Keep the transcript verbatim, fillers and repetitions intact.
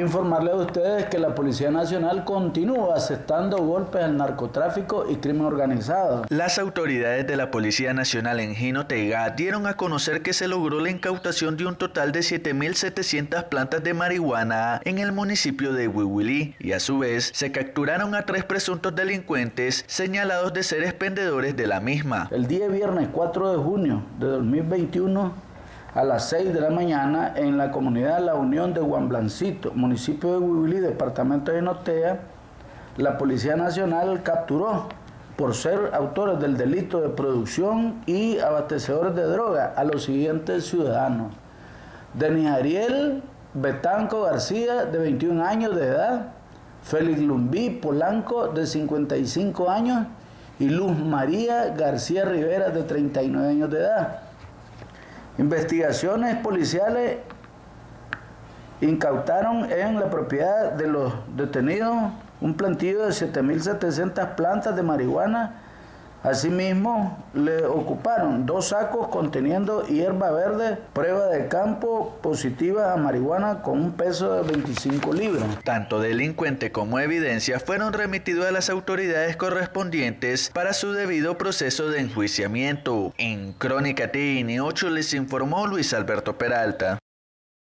Informarle a ustedes que la Policía Nacional continúa asestando golpes al narcotráfico y crimen organizado. Las autoridades de la Policía Nacional en Jinotega dieron a conocer que se logró la incautación de un total de siete mil setecientas plantas de marihuana en el municipio de Huihuilí y a su vez se capturaron a tres presuntos delincuentes señalados de ser expendedores de la misma. El día viernes cuatro de junio de dos mil veintiuno, a las seis de la mañana, en la comunidad La Unión de Huamblancito, municipio de Huihuilí, departamento de Jinotega, la Policía Nacional capturó por ser autores del delito de producción y abastecedores de droga a los siguientes ciudadanos: Denis Ariel Betanco García, de veintiún años de edad, Félix Lumbí Polanco, de cincuenta y cinco años, y Luz María García Rivera, de treinta y nueve años de edad. Investigaciones policiales incautaron en la propiedad de los detenidos un plantillo de siete mil setecientas plantas de marihuana. Asimismo, le ocuparon dos sacos conteniendo hierba verde, prueba de campo positiva a marihuana con un peso de veinticinco libras. Tanto delincuente como evidencia fueron remitidos a las autoridades correspondientes para su debido proceso de enjuiciamiento. En Crónica T N ocho les informó Luis Alberto Peralta.